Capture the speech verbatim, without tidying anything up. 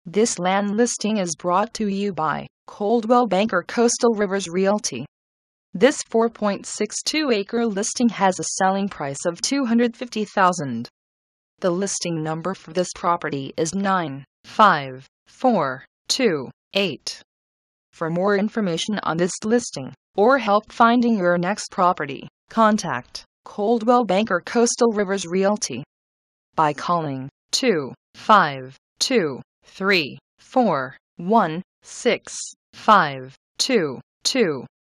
This land listing is brought to you by Coldwell Banker Coastal Rivers Realty. This four point six two acre listing has a selling price of two hundred fifty thousand dollars. The listing number for this property is nine five four two eight. For more information on this listing, or help finding your next property, contact Coldwell Banker Coastal Rivers Realty by calling two five two three four one six five two two.